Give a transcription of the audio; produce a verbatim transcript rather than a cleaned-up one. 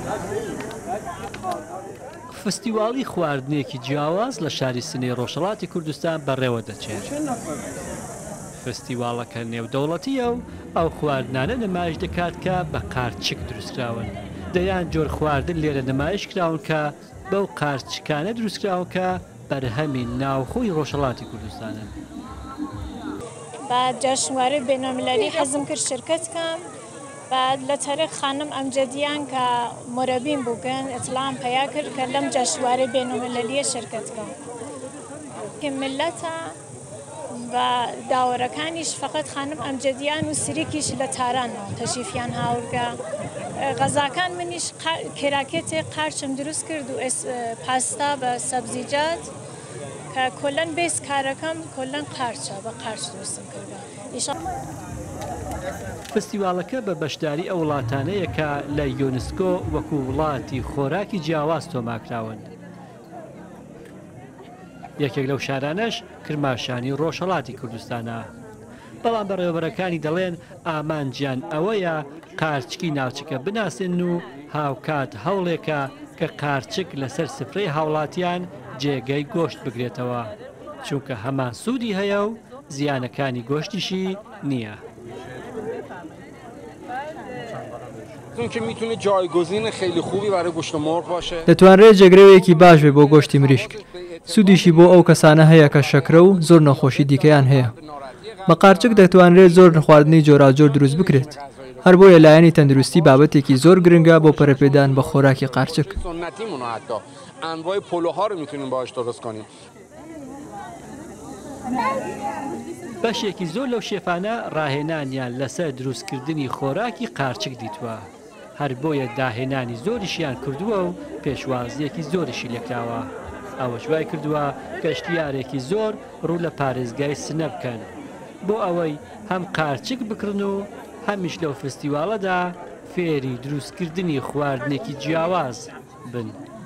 فستیواڵی خواردنێکی جیاواز لە شاری سنەی ڕۆژهەڵاتی کوردستان بەڕێوە دەچێت. فستیواڵەکە نێودەوڵەتیە و ئەو خواردنانە نمایش دەکات کە بە قارچک دروستکراون. دەیان جۆر خواردن لێرە نمایش کراون کە بەو قارچکانە دروستکراون کە بەرهەمی ناوخۆی ڕۆژهەڵاتی کوردستانن. بعد جشنوارەی بینالمللی حەزم کرد شرکت کەم. بعد لە تەرێک خانم ئەمجەدیان کە مرەبیم بووکن ئەتڵام پەیا کرد کە لەم جشنوارەی بینالمللیە شرکت کەم. کە ملەتە و داوەرەکانیش فقط خانم ئەمجەدیان و سریکیش لە تارانەوە تەشریفیان هاورگە. غەزاکان منیش کێراکێتێک قارچم دروست کرد و پاستا بە سەبزیجات کە کۆلەن بێس کارەکەم کۆلەن قارچە بە قارچ دروستم کردە. فستیواڵەکە بە بەشداری ئەو وڵاتانەیە کە لە یۆنسکۆ وەکو وڵاتی خۆراکی جیاواز تۆماکراون. یەکێک لەو شارانەش کرماشانی ڕۆژهەڵاتی کوردستانە. بەڵام بەڕێوەبەرەکانی دەڵێن ئامانجیان ئەوەیە قارچکی ناوچەکە بناسێن و هاوکات هەوڵێکە کە قارچک لەسەر سفرەی هاوڵاتیان جێگەی گۆشت بگرێتەوە، چونکە هەمان سوودی هەیە و زیانەکانی گۆشتیشی نییە. که میتونه جایگزین خیلی خوبی برای گوشت مرغ باشه. دەتوانرێت جێگرەوەیەکی باش بێ بۆ گۆشتی مریشک. سوودیشی بۆ ئەو کەسانە هەیە کە شەکرە و زۆر نەخۆشی دیکەیان هەیە. بە قارچک دەتوانرێت زۆر خواردنی جۆراجۆر دروست بکرێت. هەر بۆیە لایەنی تەندروستی بابەتێکی زۆر گرنگە بۆ پەرەپێدان بە خۆراکی قارچک. انواع پلوها رو میتونیم باهاش درست کنیم. بەشێکی زۆر لەو شێفانە ڕاهێنانیان لەسەر دروستکردنی خۆراکی قارچک دیتووە. هەر بۆیە داهێنانی زۆریشیان کردووە و پێشوازیەکی زۆریشی لێکراوە. ئەوە شوای کردووە گەشتیارێکی زۆر ڕوو لە پارێزگای سنە بکەن بۆ ئەوەی هەم قارچک بکردن و هەمیش لەو فستیواڵەدا فێری دروستکردنی خواردنێکی جیاواز بن.